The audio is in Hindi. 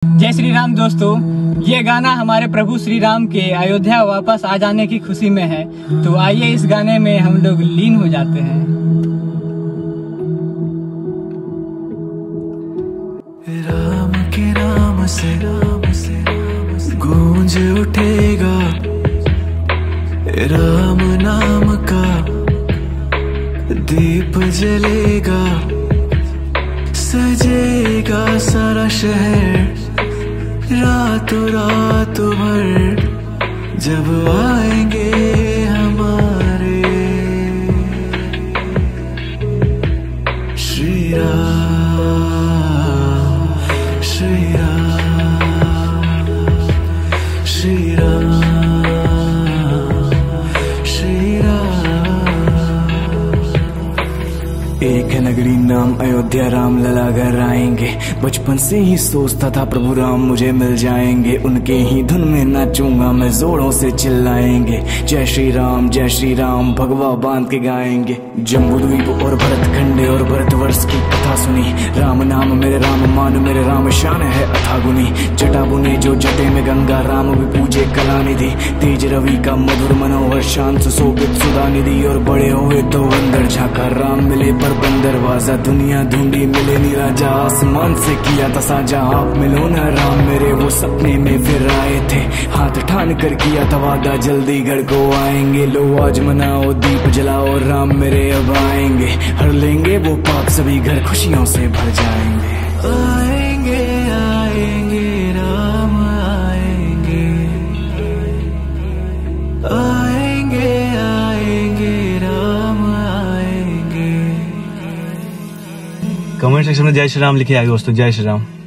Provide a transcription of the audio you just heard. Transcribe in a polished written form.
जय श्री राम दोस्तों, ये गाना हमारे प्रभु श्री राम के अयोध्या वापस आ जाने की खुशी में है। तो आइए इस गाने में हम लोग लीन हो जाते हैं। राम के नाम से गूंज उठेगा, राम नाम का दीप जलेगा, सजेगा सारा शहर रातों रात भर जब आएंगे हमारे श्री राम, श्री राम, श्री राम, श्री राम। एक है नगरी नाम अयोध्या, राम लला घर आएंगे। बचपन से ही सोचता था प्रभु राम मुझे मिल जाएंगे, उनके ही धुन में नाचूंगा मैं, जोरों से चिल्लाएंगे जय श्री राम भगवा बांध के गाएंगे। जम्बूद्वीप और भरतखंड और भरतवर्ष की कथा सुनी, राम नाम मेरे राम मान मेरे राम शान है अथागुनी। जटा बुने जो जटे में गंगा, राम भी पूजे कला निधि, तेज रवि का मधुर मनोहर शांत सुशोभित सुधा निधि। और बड़े हुए तो अंदर झाका, राम मिले पर बंदर बाजा, दुनिया ढूंढी मिले नी राजा, आसमान से किया था साजा। आप मिलो ना राम मेरे, वो सपने में फिर आए थे, हाथ ठान कर किया था वादा, जल्दी घर को आएंगे। लो आज मनाओ दीप जलाओ, राम मेरे अब आएंगे, हर लेंगे वो पाप, सभी घर खुशियों से भर जाएंगे। आएंगे आएंगे राम आएंगे, आएंगे आएंगे राम आएंगे। कमेंट सेक्शन में जय श्री राम लिखे आगे दोस्तों, जय श्री राम।